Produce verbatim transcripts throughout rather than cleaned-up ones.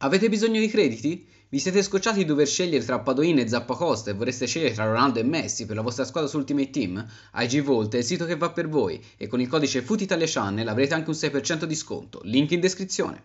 Avete bisogno di crediti? Vi siete scocciati di dover scegliere tra Padoin e Zappacosta e vorreste scegliere tra Ronaldo e Messi per la vostra squadra su Ultimate Team? I G Vault è il sito che va per voi e con il codice FootItaliaChannel avrete anche un sei per cento di sconto. Link in descrizione.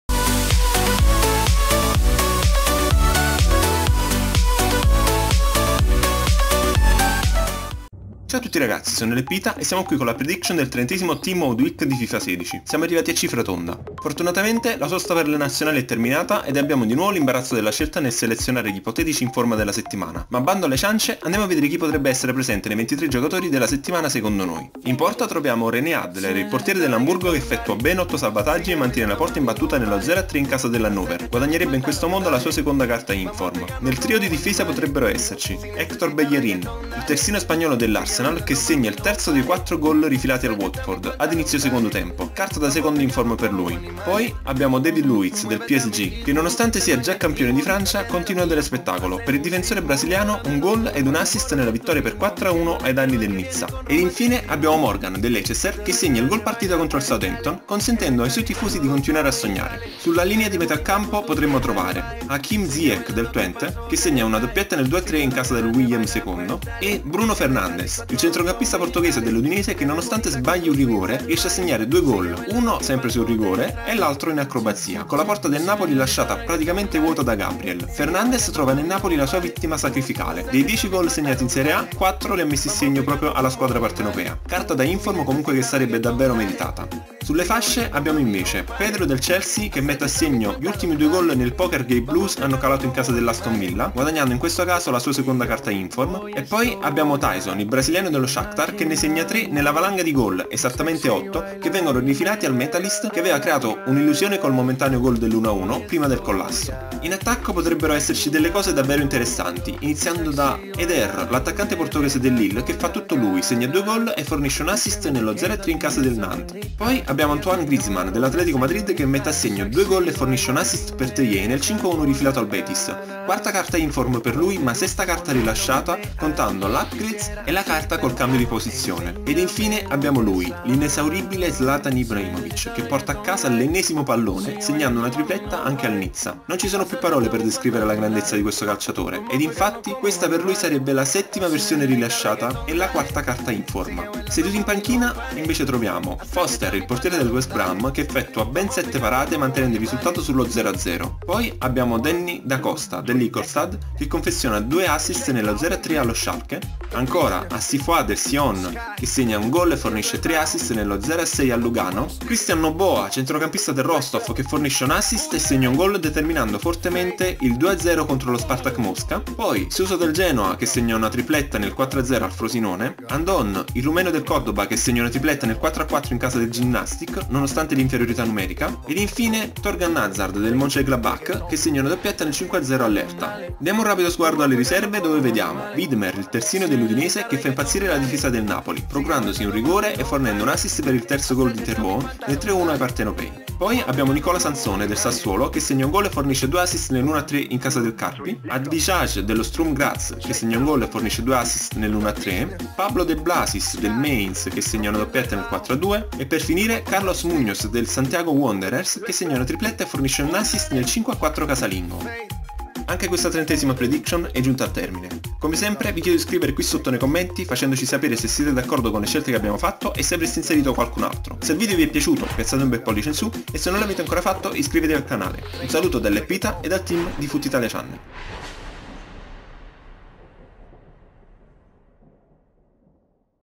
Ciao a tutti ragazzi, sono Lepita e siamo qui con la prediction del trentesimo Team Mode Week di FIFA sedici. Siamo arrivati a cifra tonda. Fortunatamente la sosta per le nazionali è terminata ed abbiamo di nuovo l'imbarazzo della scelta nel selezionare gli ipotetici in forma della settimana. Ma bando alle ciance, andiamo a vedere chi potrebbe essere presente nei ventitré giocatori della settimana secondo noi. In porta troviamo René Adler, il portiere dell'Hamburgo che effettua ben otto salvataggi e mantiene la porta imbattuta nello zero a tre in casa dell'Hannover. Guadagnerebbe in questo modo la sua seconda carta in forma. Nel trio di difesa potrebbero esserci Héctor Bellerin, il terzino spagnolo dell'Arsenal che segna il terzo dei quattro gol rifilati al Watford ad inizio secondo tempo, carta da secondo in forma per lui. Poi abbiamo David Luiz del P S G che nonostante sia già campione di Francia continua a dare spettacolo. Per il difensore brasiliano un gol ed un assist nella vittoria per quattro a uno ai danni del Nizza. Ed infine abbiamo Morgan del Leicester che segna il gol partita contro il Southampton consentendo ai suoi tifosi di continuare a sognare. Sulla linea di metà campo potremmo trovare Hakim Ziyech del Twente che segna una doppietta nel due a tre in casa del William secondo e Bruno Fernandes, il centrocampista portoghese dell'Udinese che nonostante sbagli un rigore riesce a segnare due gol, uno sempre sul rigore e l'altro in acrobazia, con la porta del Napoli lasciata praticamente vuota da Gabriel. Fernandes trova nel Napoli la sua vittima sacrificale. Dei dieci gol segnati in Serie A, quattro li ha messi in segno proprio alla squadra partenopea. Carta da informo comunque che sarebbe davvero meritata. Sulle fasce abbiamo invece Pedro del Chelsea che mette a segno gli ultimi due gol nel Poker Gate Blues hanno calato in casa dell'Aston Villa, guadagnando in questo caso la sua seconda carta inform. E poi abbiamo Tyson, il brasiliano dello Shakhtar, che ne segna tre nella valanga di gol, esattamente otto, che vengono rifilati al Metalist che aveva creato un'illusione col momentaneo gol dell'uno a uno prima del collasso. In attacco potrebbero esserci delle cose davvero interessanti, iniziando da Eder, l'attaccante portoghese del Lille, che fa tutto lui, segna due gol e fornisce un assist nello zero a tre in casa del Nantes. Poi abbiamo Antoine Griezmann dell'Atletico Madrid che mette a segno due gol e fornisce un assist per Tellier nel cinque a uno rifilato al Betis. Quarta carta inform per lui, ma sesta carta rilasciata, contando l'upgrades e la carta col cambio di posizione. Ed infine abbiamo lui, l'inesauribile Zlatan Ibrahimovic, che porta a casa l'ennesimo pallone, segnando una tripletta anche al Nizza. Non ci sono più parole per descrivere la grandezza di questo calciatore, ed infatti questa per lui sarebbe la settima versione rilasciata e la quarta carta in forma. Seduti in panchina invece troviamo Foster, il portiere del West Brom, che effettua ben sette parate mantenendo il risultato sullo zero a zero. Poi abbiamo Danny Da Costa dell'Ingolstadt che confeziona due assist nello zero a tre allo Schalke. Ancora Asifoa del Sion che segna un gol e fornisce tre assist nello zero a sei a Lugano. Christian Noboa, centrocampista del Rostov, che fornisce un assist e segna un gol determinando fortemente il due a zero contro lo Spartak Mosca. Poi Suso del Genoa che segna una tripletta nel quattro a zero al Frosinone. Andon, il rumeno del Cordoba, che segna una tripletta nel quattro a quattro in casa del Gymnastic nonostante l'inferiorità numerica. Ed infine Torgan Hazard del Mönchengladbach che segna una doppietta nel cinque a zero all'Erta. Diamo un rapido sguardo alle riserve dove vediamo Widmer, il terzino dell'Udinese, che fa impazzire la difesa del Napoli, procurandosi un rigore e fornendo un assist per il terzo gol di Terreau nel tre a uno ai partenopei. Poi abbiamo Nicola Sansone del Sassuolo che segna un gol e fornisce due assist nell'uno a tre in casa del Carpi, Advisaj dello Sturm Graz che segna un gol e fornisce due assist nell'uno a tre, Pablo De Blasis del Mainz che segna una doppietta nel quattro a due e per finire Carlos Munoz del Santiago Wanderers che segna una tripletta e fornisce un assist nel cinque a quattro casalingo. Anche questa trentesima prediction è giunta al termine. Come sempre vi chiedo di scrivere qui sotto nei commenti facendoci sapere se siete d'accordo con le scelte che abbiamo fatto e se avreste inserito qualcun altro. Se il video vi è piaciuto piazzate un bel pollice in su e se non l'avete ancora fatto iscrivetevi al canale. Un saluto da Lepita e dal team di FootItaliaChannel.